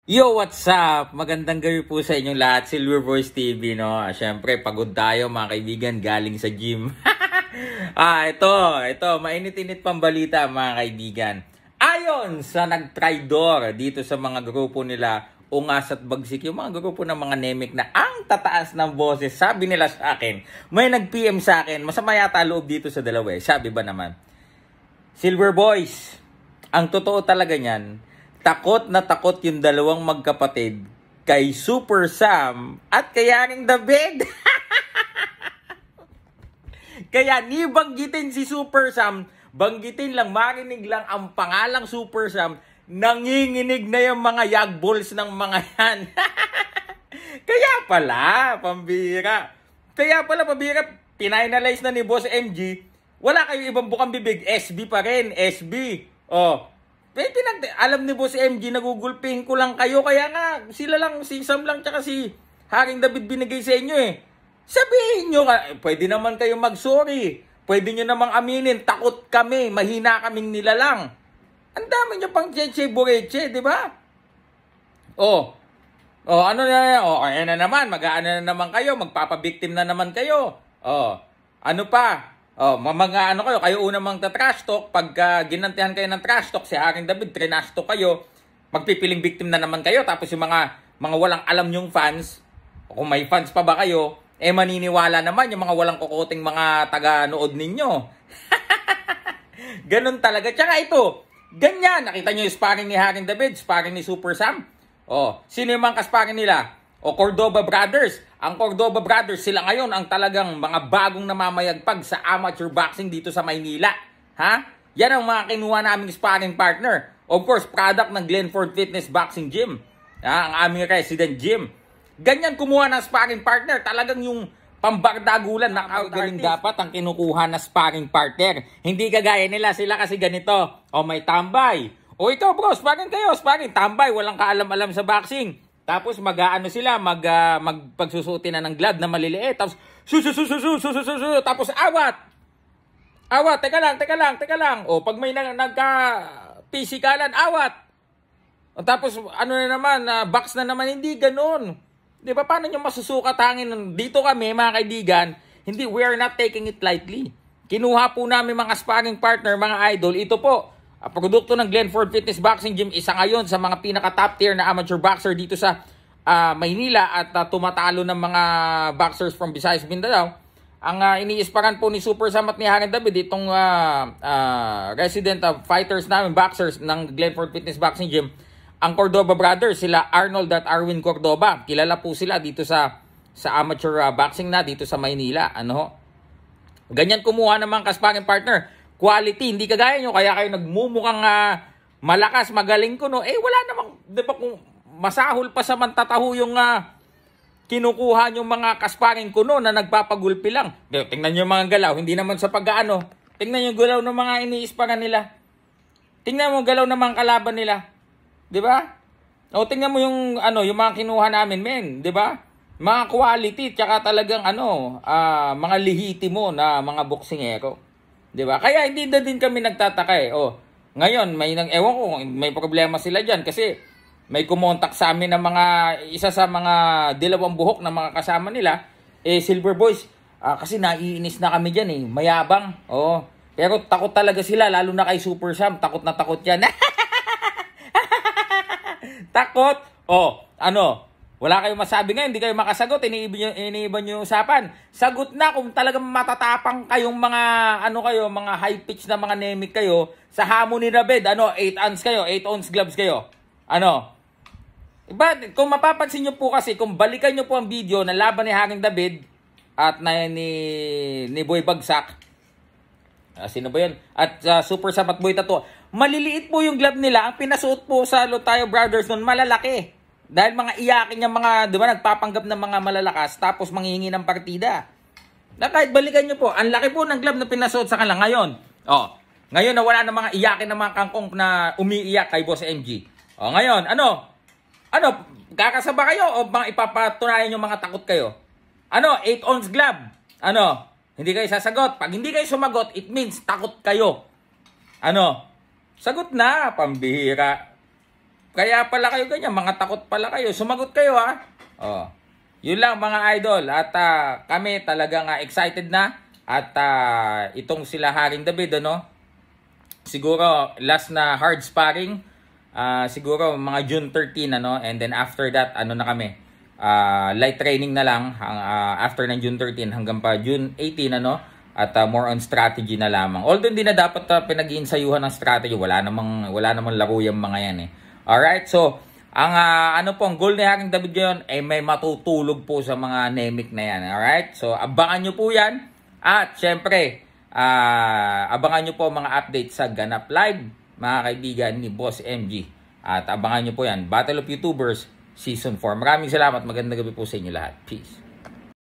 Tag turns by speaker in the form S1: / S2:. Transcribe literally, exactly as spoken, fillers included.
S1: Yo, what's up? Magandang gabi po sa inyong lahat. Silver Voice T V, no? Siyempre, pagod tayo mga kaibigan galing sa gym. ah, ito, ito, mainit-init pang balita mga kaibigan. Ayon sa nagtraidor dito sa mga grupo nila, Ungas at Bagsik, yung mga grupo ng mga nemik na ang tataas ng boses, sabi nila sa akin, may nag-P M sa akin, masama yata loob dito sa dalawa eh. Sabi ba naman, Silver Boys, ang totoo talaga niyan, takot na takot yung dalawang magkapatid kay Super Sam at kay Haring David. Kaya ni banggitin si Super Sam, banggitin lang, marinig lang ang pangalang Super Sam, nanginginig na yung mga yagballs ng mga yan. Kaya pala, pambira. Kaya pala, pambira, pininalyze na ni Boss M G, wala kayong ibang bukang bibig, S B pa rin, S B. Oh, eh, pinag- alam ni Boss M G, nagugulpihin ko lang kayo. Kaya nga, sila lang, si Sam lang, tsaka si Haring David binigay sa inyo eh. Sabihin nyo, pwede naman kayo mag-sorry. Pwede nyo namang aminin, takot kami, mahina kaming nilalang. Ang dami nyo pang cheche-boreche, di ba? Oh, oh, ano na, oh, ayan na naman, mag-aano na naman kayo, magpapabiktim na naman kayo. Oh, ano pa? Oh, mga ano kayo, kayo unang mang trash talk, pagka ginantihan kayo ng trash talk, si Haring David, trash talk kayo, magpipiling victim na naman kayo, tapos yung mga, mga walang alam yung fans, o kung may fans pa ba kayo, eh maniniwala naman yung mga walang kukuting mga taga-nood ninyo. Ganun talaga. Tsaka ito, ganyan, nakita nyo yung sparring ni Haring David, sparring ni Super Sam. Oh, sino yung mga kasparring nila? O Cordoba Brothers. Ang Cordoba Brothers, sila ngayon ang talagang mga bagong namamayagpag sa amateur boxing dito sa Maynila. Ha? Yan ang mga kinuha naming sparring partner. Of course, product ng Glenford Fitness Boxing Gym. Ha? Ang aming resident gym. Ganyan kumuha ng sparring partner. Talagang yung pambardagulan na kagaling dapat ang kinukuha na sparring partner. Hindi kagaya nila, sila kasi ganito. O may tambay. O ikaw bro, sparring kayo, sparring. Tambay, walang kaalam-alam sa boxing. Tapos mag-aano sila, mag uh, magpagsusutin na ng glove na maliliit. Tapos su su su su su su su su su tapos awat. Awat, teka lang, teka lang, teka lang. O pag may nagka-pisikalan, awat. O tapos ano na naman, uh, box na naman, hindi ganoon. 'Di ba? Paano niyo masusukat hangin? Dito kami, mga kaibigan, hindi, we are not taking it lightly. Kinuha po namin mga sparring partner, mga idol. Ito po, Uh, produkto ng Glenford Fitness Boxing Gym, isa ngayon sa mga pinaka-top tier na amateur boxer dito sa uh, Maynila at uh, tumatalo ng mga boxers from Visayas, Mindanao. Ang uh, iniisparan po ni Super Sam at ni Haring David, itong uh, uh, resident of fighters namin, boxers ng Glenford Fitness Boxing Gym, ang Cordoba Brothers, sila Arnold at Arwin Cordoba. Kilala po sila dito sa sa amateur uh, boxing na dito sa Maynila. Ano? Ganyan kumuha ng mga kasparring partner. Quality, hindi kagaya nyo, kaya kayo nagmumukhang uh, malakas, magaling ko, no? Eh, wala namang, di ba, kung masahol pa sa mantataho yung uh, kinukuha nyo mga kasparing ko, no, na nagpapagulpi lang. Tingnan nyo yung mga galaw, hindi naman sa pag-ano. Tingnan nyo yung galaw ng mga iniisparan nila. Tingnan mo yung galaw ng mga kalaban nila. Di ba? O, tingnan mo yung, ano, yung mga kinuha namin, men. Di ba? Mga quality, tsaka talagang, ano, uh, mga lihitimo na mga boksingero. Diba? Kaya hindi na din kami nagtataka eh. Oh, ngayon, may nang ewan ko, may problema sila diyan kasi may kumontak sa amin ng mga isa sa mga dilawang buhok na mga kasama nila, eh Silver Boys, ah, kasi naiinis na kami diyan eh, mayabang. Oh, pero takot talaga sila lalo na kay Super Sam, takot na takot 'yan. Takot. Oh, ano? Wala kayong masabi ngayon, hindi kayo makasagot, iniiba nyo, iniiba nyo yung usapan. Sagot na kung talagang matatapang kayong mga, ano kayo, mga high pitch na mga nemik kayo, sa hamon ni David, ano, eight ounce kayo, eight ounce gloves kayo. Ano? Iba, kung mapapansin nyo po kasi, kung balikan nyo po ang video na laban ni Haring David at na, ni, ni Boy Bagsak, uh, sino ba yun? At uh, Super Sam at Boy Tato, maliliit po yung glove nila, ang pinasuot po sa Lotayo Brothers nun, malalaki. Dahil mga iyakin niya mga, di ba, nagpapanggap ng mga malalakas, tapos manghihingi ng partida. Na kahit balikan niyo po, ang laki po ng glove na pinasuot sa kanila ngayon. Oh, ngayon na wala na mga iyakin ng mga kangkong na umiiyak kay Boss M G. Oh, ngayon, ano? Ano, kakasaba kayo o bang ipapatunayan yung mga takot kayo? Ano, eight ounce glove. Ano, hindi kayo sasagot. Pag hindi kayo sumagot, it means takot kayo. Ano, sagot na, pambihira. kaya pala kayo ganyan, mga takot pala kayo. Sumagot kayo ha. Oh. Yun lang mga idol. At uh, kami talagang uh, excited na. At uh, itong sila Haring David, ano? Siguro last na hard sparring, uh, siguro mga June thirteen, ano? And then after that, ano na kami? Uh, light training na lang uh, after ng June thirteen hanggang pa June eighteen, ano? At uh, more on strategy na lamang. Although hindi na dapat uh, pinag-iinsayuhan ng strategy, wala namang wala namang laro yung mga yan eh. Alright, so ang uh, ano po, ang goal ni Haring David ngayon ay may matutulog po sa mga Nemec na yan. Alright, so abangan nyo po yan. At syempre, uh, abangan nyo po mga update sa Ganap Live, mga kaibigan ni Boss M G. At abangan nyo po yan, Battle of YouTubers Season four. Maraming salamat, magandang gabi po sa inyo lahat. Peace.